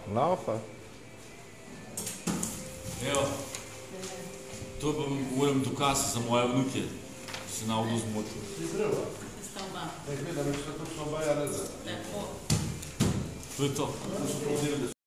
Laufa. Evo, to pa moram dokazati za moje vnuke, ki se navdu zmotil. Si prva? Sta oba. Gledam, če točno oba ja ne zna. Tako. To je to.